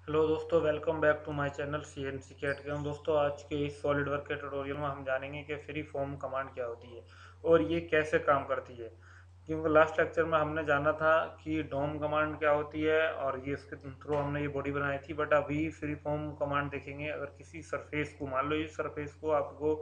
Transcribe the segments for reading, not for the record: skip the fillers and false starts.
Hello दोस्तों, welcome back to my channel CNC cat game. दोस्तों, आज के इस सॉलिड वर्क के ट्यूटोरियल में हम जानेंगे कि फ्री फॉर्म कमांड क्या होती है और ये कैसे काम करती है। क्योंकि लास्ट लेक्चर में हमने जाना था कि डोम कमांड क्या होती है और ये इसके थ्रू हमने ये बॉडी बनाई थी। बट अभी फ्री फॉर्म कमांड देखेंगे। अगर किसी सरफेस को, मान लो इस सरफेस को आपको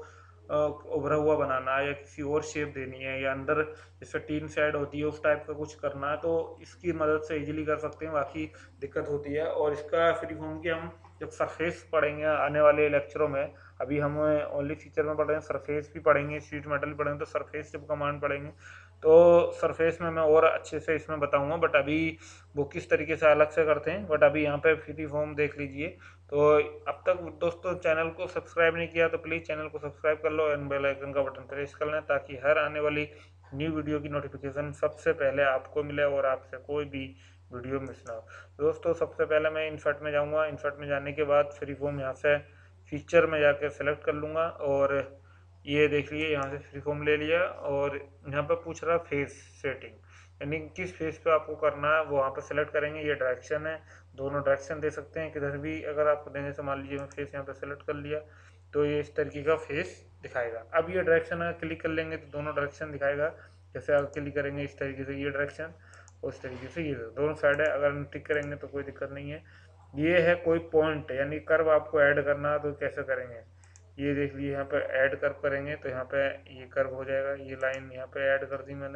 उभरा हुआ बनाना है या किसी और शेप देनी है या अंदर जैसे टीन शेड होती है उस टाइप का कुछ करना है, तो इसकी मदद से इजीली कर सकते हैं। बाकी दिक्कत होती है। और इसका फ्री फॉर्म की हम जब सरफेस पढ़ेंगे आने वाले लेक्चरों में, अभी हम ओनली फीचर में पढ़ रहे हैं, सरफेस भी पढ़ेंगे, शीट मेटल भी पढ़ेंगे। तो सरफेस जब कमांड पढ़ेंगे तो सरफेस में मैं और अच्छे से इसमें बताऊंगा। बट अभी वो किस तरीके से अलग से करते हैं। बट अभी यहाँ पे फ्री फॉर्म देख लीजिए। तो अब तक दोस्तों चैनल को सब्सक्राइब नहीं किया तो प्लीज़ चैनल को सब्सक्राइब कर लो एंड बेल आइकन का बटन प्रेस कर लें, ताकि हर आने वाली न्यू वीडियो की नोटिफिकेशन सबसे पहले आपको मिले और आपसे कोई भी वीडियो मिस ना हो। दोस्तों, सबसे पहले मैं इंसर्ट में जाऊंगा। इंसर्ट में जाने के बाद फ्री फॉर्म यहाँ से फीचर में जाकर सेलेक्ट कर लूँगा और ये देख लिए यहाँ से फ्री फॉर्म ले लिया। और यहाँ पर पूछ रहा फेस सेटिंग, यानी किस फेस पे आपको करना है वो वहाँ पर सेलेक्ट करेंगे। ये डायरेक्शन है, दोनों डायरेक्शन दे सकते हैं किधर भी। अगर आपको देने से, मान लीजिए मैं फेस यहाँ पे सेलेक्ट कर लिया तो ये इस तरीके का फेस दिखाएगा। अब ये डायरेक्शन अगर क्लिक कर लेंगे तो दोनों डायरेक्शन दिखाएगा। जैसे अगर क्लिक करेंगे इस तरीके से ये डायरेक्शन, उस तरीके से ये दोनों साइड है। अगर हम टिक करेंगे तो कोई दिक्कत नहीं है। ये है कोई पॉइंट यानी कर्व आपको ऐड करना है तो कैसे करेंगे, ये देख लीजिए। यहाँ पे ऐड कर्व करेंगे तो यहाँ पे ये कर्व हो जाएगा। ये लाइन यहाँ पे ऐड कर दी मैंने,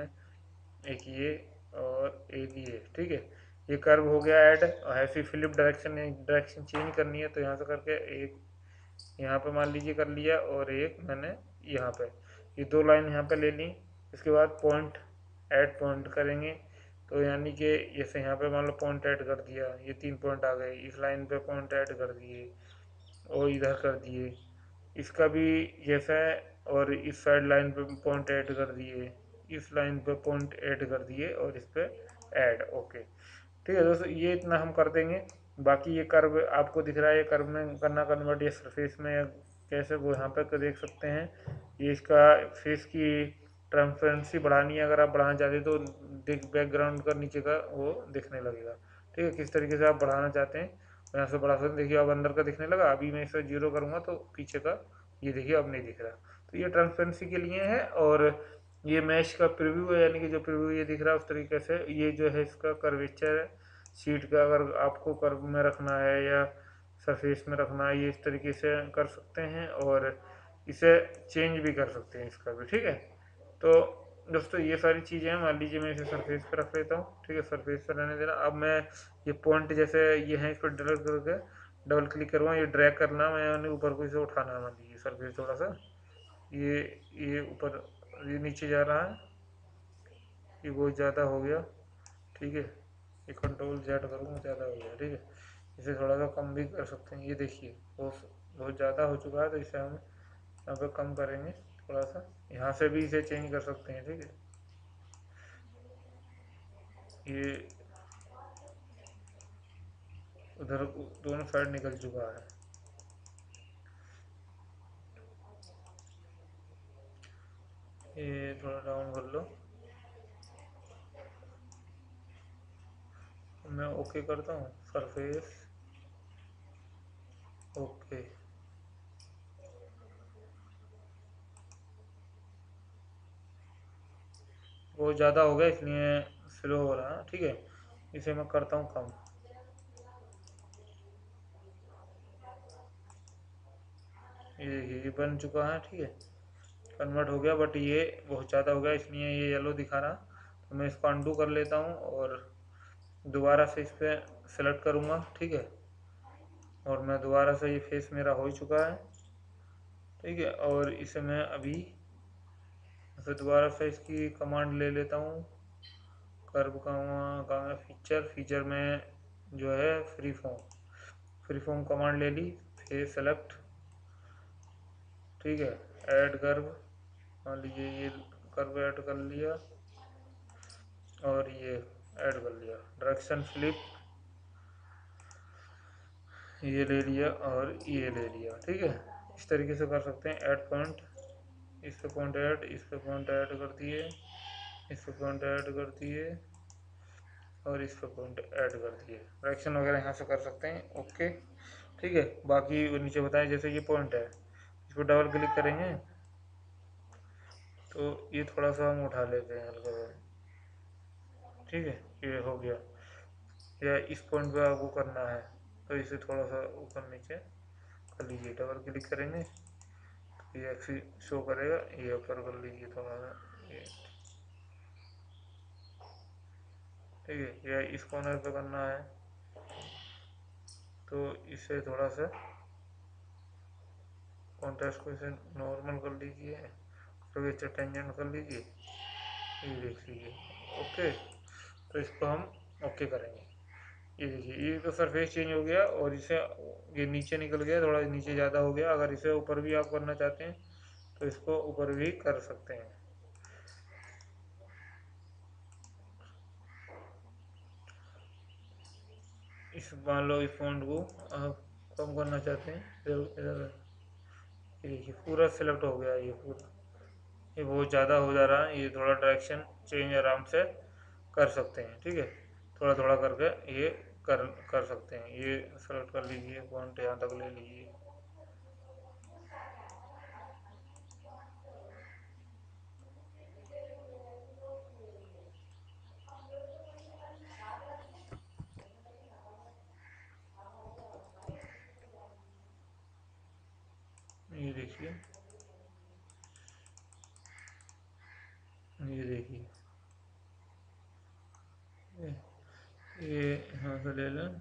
एक ये और एक ये, ठीक है। ये कर्व हो गया ऐड। और ऐसी फ्लिप डायरेक्शन, डायरेक्शन चेंज करनी है तो यहाँ से करके एक यहाँ पे मान लीजिए कर लिया और एक मैंने यहाँ पे, ये दो लाइन यहाँ पे ले ली। इसके बाद पॉइंट ऐड पॉइंट करेंगे तो यानी कि जैसे यहाँ पे मान लो पॉइंट ऐड कर दिया, ये 3 पॉइंट आ गए। इस लाइन पे पॉइंट ऐड कर दिए और इधर कर दिए, इसका भी जैसा है। और इस साइड लाइन पे पॉइंट ऐड कर दिए, इस लाइन पे पॉइंट ऐड कर दिए और इस पे ऐड। ओके, ठीक है दोस्तों, ये इतना हम कर देंगे। बाकी ये कर्व आपको दिख रहा है, ये कर्व में करना कन्वर्ट ये सरफेस में कैसे, वो यहाँ पे देख सकते हैं। ये इसका फेस की ट्रांसपेरेंसी बढ़ानी है। अगर आप बढ़ाना चाहते हैं तो देख बैकग्राउंड का नीचे का वो दिखने लगेगा। ठीक है, किस तरीके से आप बढ़ाना चाहते हैं यहाँ से बढ़ा सकते हैं। देखिए अब अंदर का दिखने लगा। अभी मैं इसे 0 करूँगा तो पीछे का ये देखिए अब नहीं दिख रहा। तो ये ट्रांसपेरेंसी के लिए है। और ये मैश का प्रीव्यू है, यानी कि जो प्रीव्यू ये दिख रहा है उस तरीके से। ये जो है इसका कर्वेचर है शीट का। अगर आपको कर्व में रखना है या सरफेस में रखना है, ये इस तरीके से कर सकते हैं। और इसे चेंज भी कर सकते हैं इसका भी, ठीक है। तो दोस्तों ये सारी चीज़ें हैं। मान लीजिए मैं इसे सरफेस पे रख लेता हूँ, ठीक है, सरफेस पे रहने देना। अब मैं ये पॉइंट जैसे ये है, इस पर डबल क्लिक करूँगा, ये ड्रैग करना, मैंने ऊपर को इसे उठाना है। मान लीजिए सरफेस थोड़ा सा ये ये ऊपर, ये नीचे जा रहा है, ये बहुत ज़्यादा हो गया, ठीक है। ये कंट्रोल जेड करूँगा, ज़्यादा हो गया, ठीक है। इसे थोड़ा सा कम भी कर सकते हैं। ये देखिए बहुत ज़्यादा हो चुका है तो इसे हम यहाँ पे कम करेंगे थोड़ा सा। यहाँ से भी इसे चेंज कर सकते हैं, ठीक है। ये उधर दोनों साइड निकल चुका है। ये थोड़ा डाउन कर लो। मैं ओके करता हूँ, सरफेस ओके। बहुत ज़्यादा हो गया इसलिए स्लो हो रहा है, ठीक है। इसे मैं करता हूँ कम। ये देखिए ये बन चुका है, ठीक है, कन्वर्ट हो गया। बट ये बहुत ज़्यादा हो गया इसलिए ये येलो दिखा रहा। तो मैं इसको अंडू कर लेता हूँ और दोबारा से इस पर सेलेक्ट करूँगा, ठीक है। और मैं दोबारा से, ये फेस मेरा हो ही चुका है, ठीक है। और इसे मैं अभी फिर दोबारा से इसकी कमांड ले लेता हूँ। कर्व का फीचर, फीचर में जो है फ्री फॉर्म कमांड ले ली। फेस सेलेक्ट, ठीक है, ऐड कर्व, मान लीजिए ये कर्व ऐड कर लिया और ये ऐड कर लिया। डायरेक्शन फ्लिप ये ले लिया और ये ले लिया, ठीक है। इस तरीके से कर सकते हैं। ऐड पॉइंट, इस पे पॉइंट ऐड, इस पे पॉइंट ऐड कर दिए, इस पे पॉइंट ऐड कर दिए और इस पे पॉइंट ऐड कर दिए। डायरेक्शन वगैरह यहाँ से कर सकते हैं। ओके, ठीक है। बाकी वो नीचे बताएं, जैसे ये पॉइंट है, इस पर डबल क्लिक करेंगे तो ये थोड़ा सा हम उठा लेते हैं हल्का सा, ठीक है, ये हो गया। या इस पॉइंट पे आपको करना है तो इसे थोड़ा सा ऊपर नीचे कर लीजिए, डबल क्लिक करेंगे तो ये एक्सी शो करेगा, ये ऊपर कर लीजिए थोड़ा सा, ये ठीक है। या इस कॉर्नर पे करना है तो इसे थोड़ा सा कॉन्ट्रास्ट को इसे नॉर्मल कर लीजिए, तो इसे टेंजेंट कर लीजिए, ये देख लीजिए। ओके, तो इसको हम ओके करेंगे। ये देखिए, ये तो सरफेस चेंज हो गया और इसे ये नीचे निकल गया, थोड़ा नीचे ज़्यादा हो गया। अगर इसे ऊपर भी आप करना चाहते हैं तो इसको ऊपर भी कर सकते हैं। इस मान लो इस फॉन्ट को आप कम करना चाहते हैं, इधर ये देखिए पूरा सिलेक्ट हो गया, ये पूरा, ये बहुत ज़्यादा हो जा रहा है, ये थोड़ा डायरेक्शन चेंज आराम से कर सकते हैं, ठीक है। थोड़ा थोड़ा करके ये कर कर सकते हैं। ये सेलेक्ट कर लीजिए, फॉन्ट यहाँ तक ले लीजिए। ये देखिए, ये देखिए, ये ये यहाँ से ले लें,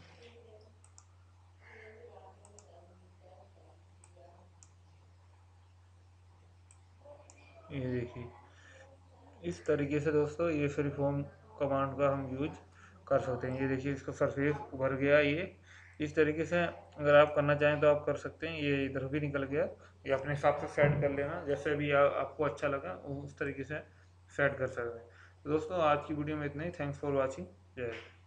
ये देखिए। इस तरीके से दोस्तों ये फ्री फॉर्म कमांड का हम यूज कर सकते हैं। ये देखिए, इसका सरफेस उभर गया। ये इस तरीके से अगर आप करना चाहें तो आप कर सकते हैं। ये इधर भी निकल गया, ये अपने हिसाब से सेट कर लेना, जैसे भी आपको अच्छा लगा उस तरीके से सेट कर सकते हैं। तो दोस्तों आज की वीडियो में इतना ही। Thanks for watching. जय हिंद।